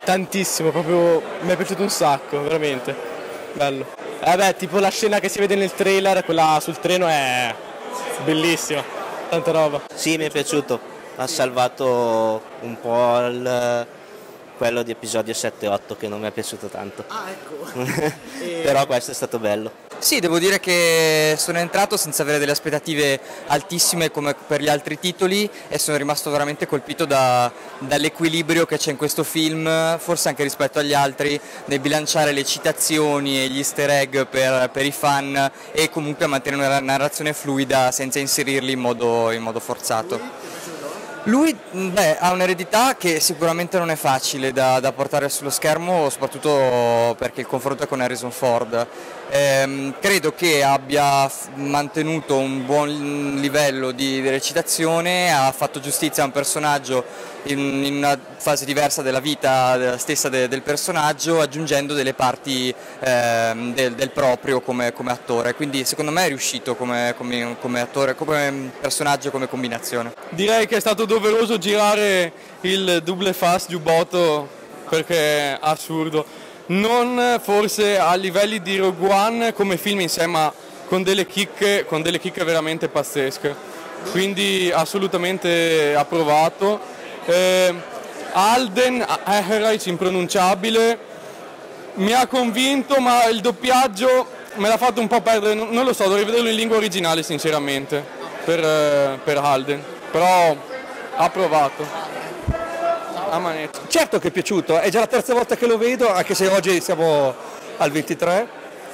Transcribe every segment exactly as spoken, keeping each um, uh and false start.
Tantissimo, proprio mi è piaciuto un sacco, veramente, bello. Eh beh, tipo la scena che si vede nel trailer, quella sul treno è bellissima, tanta roba. Sì, mi è piaciuto, ha salvato un po' il, quello di episodio sette otto che non mi è piaciuto tanto. Ah, ecco. e... Però questo è stato bello. Sì, devo dire che sono entrato senza avere delle aspettative altissime come per gli altri titoli e sono rimasto veramente colpito da, dall'equilibrio che c'è in questo film, forse anche rispetto agli altri, nel bilanciare le citazioni e gli easter egg per, per i fan e comunque mantenere una narrazione fluida senza inserirli in modo, in modo forzato. Lui beh, ha un'eredità che sicuramente non è facile da, da portare sullo schermo, soprattutto perché il confronto è con Harrison Ford. Ehm, credo che abbia mantenuto un buon livello di, di recitazione, ha fatto giustizia a un personaggio in, in una fase diversa della vita stessa de, del personaggio, aggiungendo delle parti ehm, del, del proprio come, come attore. Quindi secondo me è riuscito come, come, come attore, come personaggio, come combinazione. Direi che è stato doveroso girare il double fast giubbotto perché è assurdo. Non forse a livelli di Rogue One come film in sé, ma con delle chicche, con delle chicche veramente pazzesche. Quindi assolutamente approvato. Eh, Alden Ehrenreich, impronunciabile, mi ha convinto, ma il doppiaggio me l'ha fatto un po' perdere, non lo so, dovrei vederlo in lingua originale sinceramente per, per Alden, però approvato. A manetta. Certo che è piaciuto, è già la terza volta che lo vedo, anche se oggi siamo al ventitré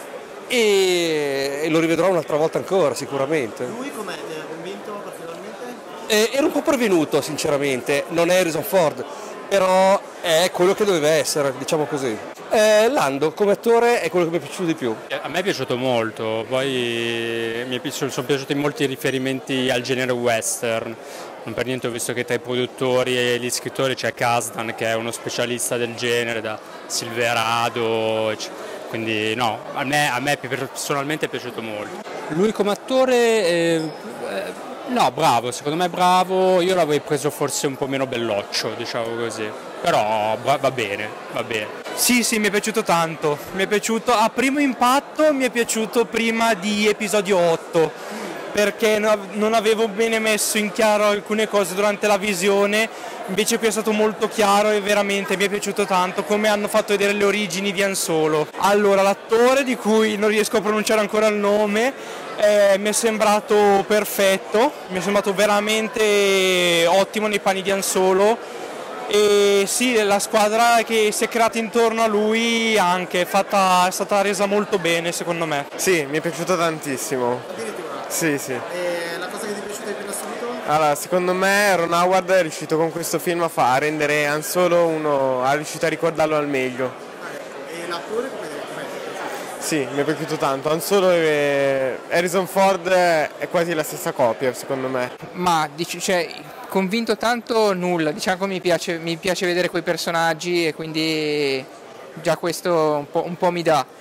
e lo rivedrò un'altra volta ancora sicuramente. Lui com'è? Ti ha convinto particolarmente? Eh, ero un po' prevenuto sinceramente, non è Harrison Ford, però è quello che doveva essere, diciamo così. Eh, Lando come attore è quello che mi è piaciuto di più. A me è piaciuto molto, poi mi sono piaciuti molti riferimenti al genere western. Non per niente ho visto che tra i produttori e gli scrittori c'è Kasdan che è uno specialista del genere, da Silverado, quindi no, a me, a me personalmente è piaciuto molto. Lui come attore, eh, no, bravo, secondo me è bravo, io l'avrei preso forse un po' meno belloccio, diciamo così, però va bene, va bene. Sì, sì, mi è piaciuto tanto, mi è piaciuto, a primo impatto mi è piaciuto prima di episodio otto. Perché non avevo bene messo in chiaro alcune cose durante la visione, invece qui è stato molto chiaro e veramente mi è piaciuto tanto come hanno fatto vedere le origini di Han Solo. Allora, l'attore di cui non riesco a pronunciare ancora il nome eh, mi è sembrato perfetto, mi è sembrato veramente ottimo nei panni di Han Solo e sì, la squadra che si è creata intorno a lui anche è, fatta, è stata resa molto bene secondo me. Sì, mi è piaciuto tantissimo. Sì, sì. E la cosa che ti è piaciuta di più in assoluto? Allora, secondo me Ron Howard è riuscito con questo film a, far, a rendere Han Solo uno, è riuscito a ricordarlo al meglio. Ah, ecco. E l'attore come è? Sì, mi è piaciuto tanto. Han Solo e Harrison Ford è quasi la stessa coppia, secondo me. Ma dici, cioè, convinto tanto nulla, diciamo che mi piace, mi piace vedere quei personaggi e quindi già questo un po', un po' mi dà.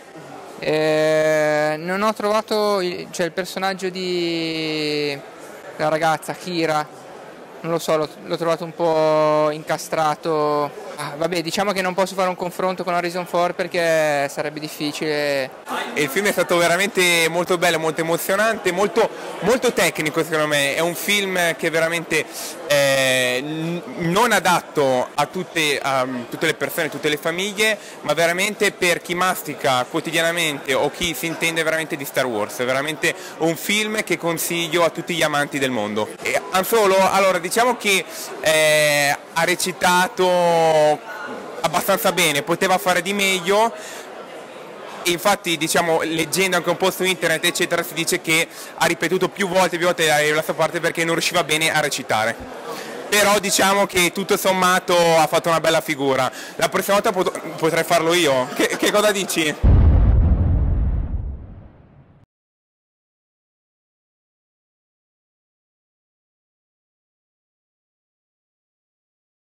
Eh, non ho trovato il, cioè il personaggio di la ragazza Kira, non lo so, l'ho, l'ho trovato un po' incastrato. Ah, vabbè, diciamo che non posso fare un confronto con Harrison Ford perché sarebbe difficile. E il film è stato veramente molto bello, molto emozionante, molto, molto tecnico secondo me. È un film che veramente eh, non adatto a tutte, a tutte le persone, a tutte le famiglie, ma veramente per chi mastica quotidianamente o chi si intende veramente di Star Wars. È veramente un film che consiglio a tutti gli amanti del mondo. E Han Solo, allora diciamo che eh, ha recitato abbastanza bene, poteva fare di meglio. Infatti, diciamo, leggendo anche un po' su internet eccetera, si dice che ha ripetuto più volte più volte la sua parte perché non riusciva bene a recitare. Però diciamo che tutto sommato ha fatto una bella figura. La prossima volta pot- potrei farlo io. Che, che cosa dici?